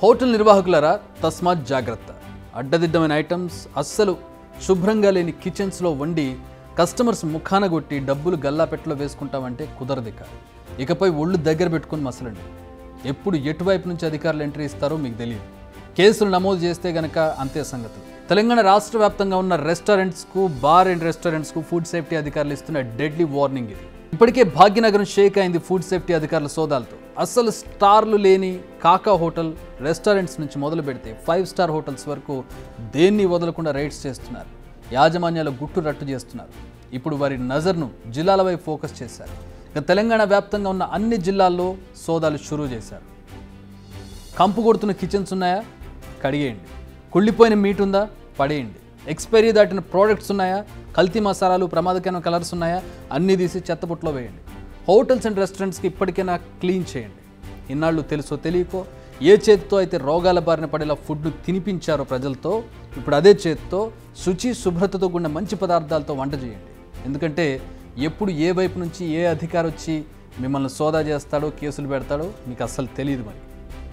Hotel నిర్వాహకులారా తస్మాత్ జాగ్రత్త. అడ్డదిడ్డమైన items, అస్సలు శుభ్రంగా లేని కిచెన్స్లో వండి కస్టమర్స్ ముఖాన కొట్టి డబ్బులు గల్లాపెట్టలో వేసుకుంటామంటే కుదరదిక. ఇకపై ఒళ్ళు దగ్గర పెట్టుకుని మసలండి. ఎప్పుడు ఎటువైపు నుంచి అధికారులు ఎంట్రీ ఇస్తారో మీకు తెలియదు. కేసులు నమోదు చేస్తే గనక అంతే సంగతులు. తెలంగాణ రాష్ట్ర వ్యాప్తంగా ఉన్న రెస్టారెంట్స్కు, బార్ అండ్ రెస్టారెంట్స్కు ఫుడ్ సేఫ్టీ అధికారులు ఇస్తున్న డెడ్లీ వార్నింగ్ ఇది. ఇప్పటికే భాగ్యనగరం షేక్ అయింది ఫుడ్ సేఫ్టీ అధికారుల సోదాలతో. అస్సలు స్టార్లు లేని కాకా హోటల్, రెస్టారెంట్స్ నుంచి మొదలు పెడితే 5 స్టార్ హోటల్స్ వరకు దేన్ని వదలకుండా రైడ్స్ చేస్తున్నారు. యాజమాన్యాల గుట్టు రట్టు చేస్తున్నారు. ఇప్పుడు వారి నజర్ను జిల్లాల వైపు ఫోకస్ చేశారు. ఇక తెలంగాణ వ్యాప్తంగా ఉన్న అన్ని జిల్లాల్లో సోదాలు షురూ చేశారు. కంపు కొడుతున్న కిచెన్స్ ఉన్నాయా? కడిగేయండి. కుళ్ళిపోయిన మీట్ ఉందా? పడేయండి. ఎక్స్పైరీ దాటిన ప్రోడక్ట్స్ ఉన్నాయా? కల్తీ మసాలాలు, ప్రమాదకరమైన కలర్స్ ఉన్నాయా? అన్నీ తీసి చెత్తపుట్లో వేయండి. హోటల్స్ అండ్ రెస్టారెంట్స్కి ఇప్పటికైనా క్లీన్ చేయండి. ఇన్నాళ్ళు తెలుసో తెలియకో ఏ చేతితో అయితే రోగాల బారిన పడేలా ఫుడ్ను తినిపించారో ప్రజలతో, ఇప్పుడు అదే చేతితో శుచి శుభ్రతతో కూడిన మంచి పదార్థాలతో వంట చేయండి. ఎందుకంటే ఎప్పుడు ఏ వైపు నుంచి ఏ అధికారి వచ్చి మిమ్మల్ని సోదా చేస్తాడో, కేసులు పెడతాడో మీకు అస్సలు తెలియదు. మరి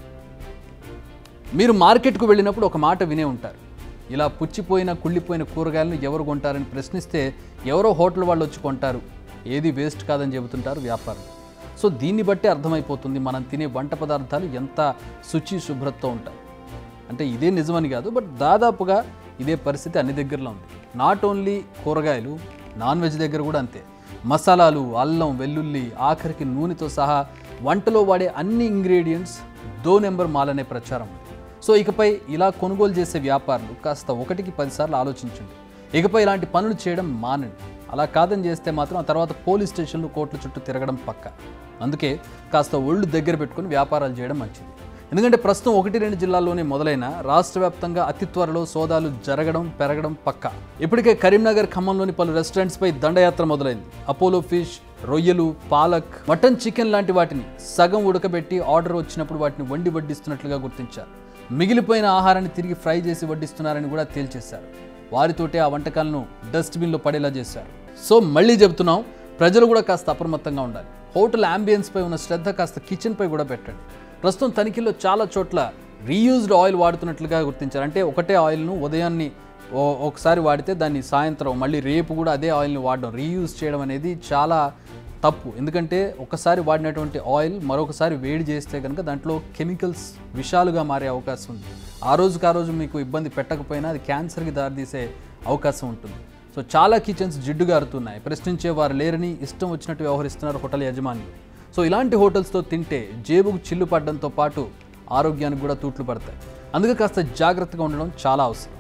మీరు మార్కెట్కు వెళ్ళినప్పుడు ఒక మాట వినే ఉంటారు. ఇలా పుచ్చిపోయిన, కుళ్ళిపోయిన కూరగాయలను ఎవరు కొంటారని ప్రశ్నిస్తే ఎవరో హోటల్ వాళ్ళు వచ్చి కొంటారు, ఏది వేస్ట్ కాదని చెబుతుంటారు వ్యాపారులు. సో దీన్ని బట్టి అర్థమైపోతుంది మనం తినే వంట పదార్థాలు ఎంత శుచి శుభ్రతతో ఉంటాయి. అంటే ఇదే నిజమని కాదు, బట్ దాదాపుగా ఇదే పరిస్థితి అన్ని దగ్గరలో ఉంది. నాట్ ఓన్లీ కూరగాయలు, నాన్ వెజ్ దగ్గర కూడా అంతే. మసాలాలు, అల్లం, వెల్లుల్లి, ఆఖరికి నూనెతో సహా వంటలో వాడే అన్ని ఇంగ్రీడియంట్స్ దో నెంబర్ మాల్ అనే ప్రచారం. సో ఇకపై ఇలా కొనుగోలు చేసే వ్యాపారులు కాస్త 1కి 10 సార్లు ఆలోచించండి. ఇకపై ఇలాంటి పనులు చేయడం మానండి. అలా కాదని చేస్తే మాత్రం ఆ తర్వాత పోలీస్ స్టేషన్లు, కోర్టుల చుట్టూ తిరగడం పక్క. అందుకే కాస్త ఒళ్ళు దగ్గర పెట్టుకుని వ్యాపారాలు చేయడం మంచిది. ఎందుకంటే ప్రస్తుతం 1-2 జిల్లాల్లోనే మొదలైన రాష్ట్ర వ్యాప్తంగా అతి త్వరలో సోదాలు జరగడం, పెరగడం పక్క. ఇప్పటికే కరీంనగర్, ఖమ్మంలోని పలు రెస్టారెంట్స్పై దండయాత్ర మొదలైంది. అపోలో ఫిష్, రొయ్యలు, పాలక్, మటన్, చికెన్ లాంటి వాటిని సగం ఉడకబెట్టి ఆర్డర్ వచ్చినప్పుడు వాటిని వండి వడ్డిస్తున్నట్లుగా గుర్తించారు. మిగిలిపోయిన ఆహారాన్ని తిరిగి ఫ్రై చేసి వడ్డిస్తున్నారని కూడా తేల్చేశారు. వారితోటే ఆ వంటకాలను డస్ట్బిన్లో పడేలా చేశారు. సో మళ్ళీ చెబుతున్నాం, ప్రజలు కూడా కాస్త అప్రమత్తంగా ఉండాలి. హోటల్ అంబియన్స్పై ఉన్న శ్రద్ధ కాస్త కిచెన్పై కూడా పెట్టండి. ప్రస్తుతం తనిఖీల్లో చాలా చోట్ల రీయూజ్డ్ ఆయిల్ వాడుతున్నట్లుగా గుర్తించారు. అంటే ఒకటే ఆయిల్ను ఉదయాన్ని ఒకసారి వాడితే దాన్ని సాయంత్రం మళ్ళీ రేపు కూడా అదే ఆయిల్ని వాడడం, రీయూజ్ చేయడం అనేది చాలా తప్పు. ఎందుకంటే ఒకసారి వాడినటువంటి ఆయిల్ మరొకసారి వేడి చేస్తే కనుక దాంట్లో కెమికల్స్ విషాలుగా మారే అవకాశం ఉంది. ఆ రోజు మీకు ఇబ్బంది పెట్టకపోయినా అది క్యాన్సర్కి దారితీసే అవకాశం ఉంటుంది. సో చాలా కిచెన్స్ జిడ్డుగారుతున్నాయి. ప్రశ్నించే వారు లేరని ఇష్టం వచ్చినట్టు వ్యవహరిస్తున్నారు హోటల్ యజమానులు. సో ఇలాంటి హోటల్స్తో తింటే జేబుకు చిల్లు పడడంతో పాటు ఆరోగ్యానికి కూడా తూట్లు పడతాయి. అందుకే కాస్త జాగ్రత్తగా ఉండడం చాలా అవసరం.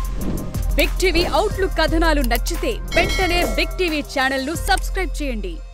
బిగ్ టీవీ అవుట్లుక్ కథనాలు నచ్చితే వెంటనే బిగ్ టీవీ ఛానల్ ను సబ్స్క్రైబ్ చేయండి.